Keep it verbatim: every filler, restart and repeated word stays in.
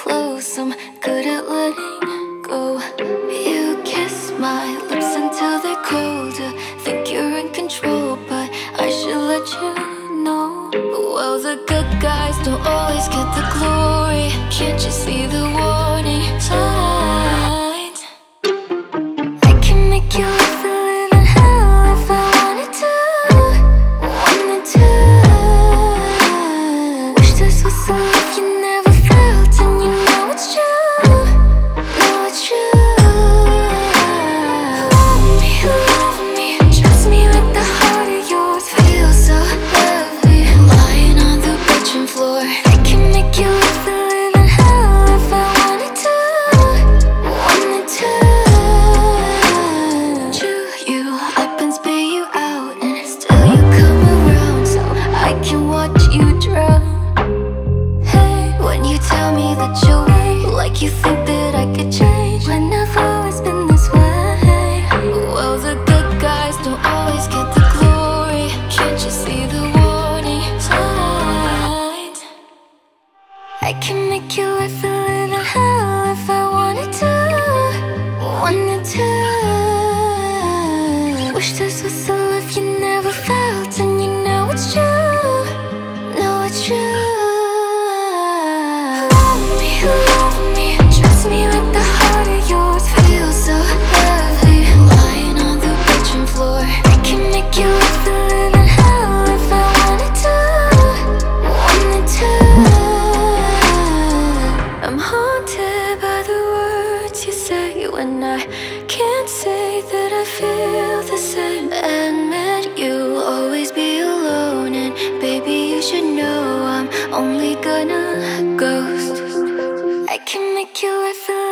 close, I'm good at letting go. You kiss my lips until they're colder. Think you're in control, but I should let you know. Well, the good guys don't always get the glory. Can't you see the warning signs? I can make you live a living hell if I wanted to, wanted to. Wish this was a life you never felt, and you know it's true, know it's true. Love me, love me, trust me with the heart of yours. Feel so lovely, lying on the bedroom floor. I can make you live a living hell if I wanted to, wanted to. Chew you up and spit you out, and still you come around, so I can watch you drown. Hey, when you tell me that you're weak, like you think that I could change, when I've always been this way. Well, the good guys don't always get the glory. Can't you see the warning signs? I can make you live a living hell if I wanted to, wanted to. Wish this was a life you never felt, and you know it's true, know it's true. Love me, love me, trust me with the heart of yours. Feel so lovely, lying on the bedroom floor. I can make you live a living hell if I wanted to, wanted to. I'm haunted by the words you say when I can't say that I feel the same. Admit you'll always be alone, and baby, you should know I'm only gonna ghost. I can make you live a